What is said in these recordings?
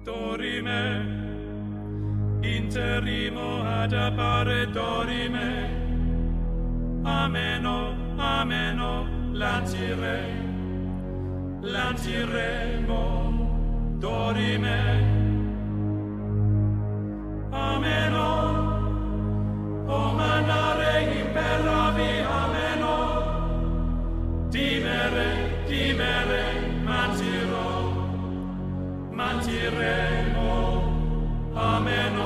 dorime, interrimo ad appare dorime, ameno, ameno, lanciremo, dorime, ameno, o manare imperavi, ameno, dimere, mantiremo, ameno.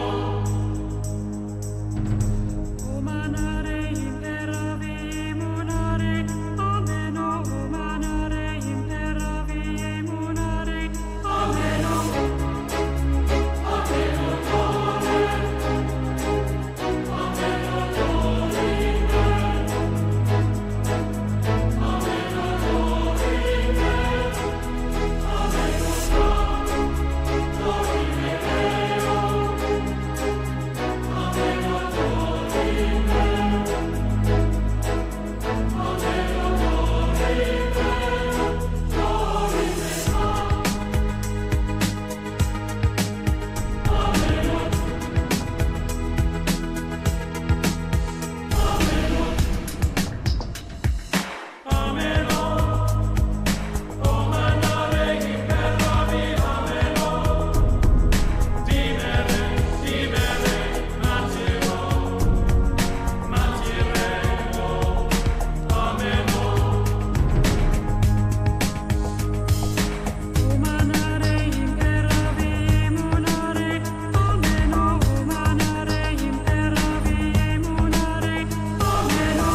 O manare imperavi, munare, ameno, o manare imperavi, munare, ameno. Ameno, dore, ameno, dorime, ameno, dorime, ameno, dorime, vero, ameno, dorime, ameno, dorime, ameno, o manare imperavi, ameno, dimere, mantiremo, ameno. O manare imperavi, munare, ameno, o manare imperavi, munare, ameno.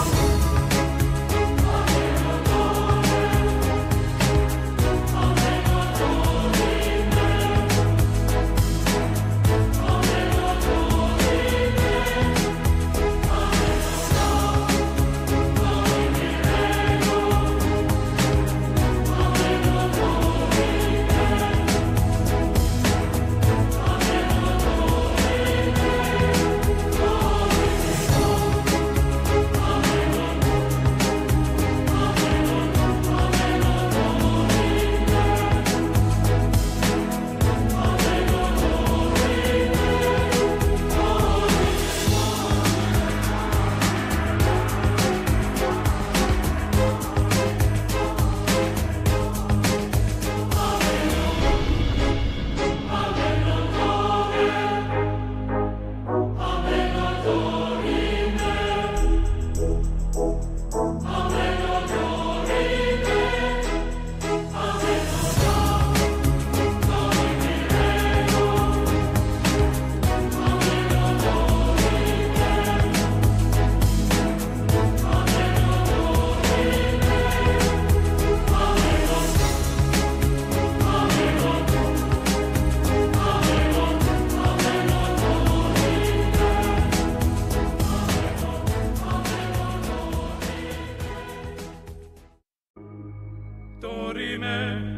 Dorime,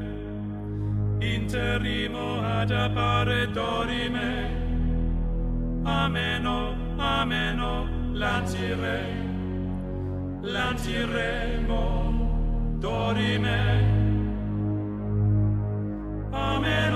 interrimo ad appare dorime, ameno, ameno, lanciremo, dorime, ameno.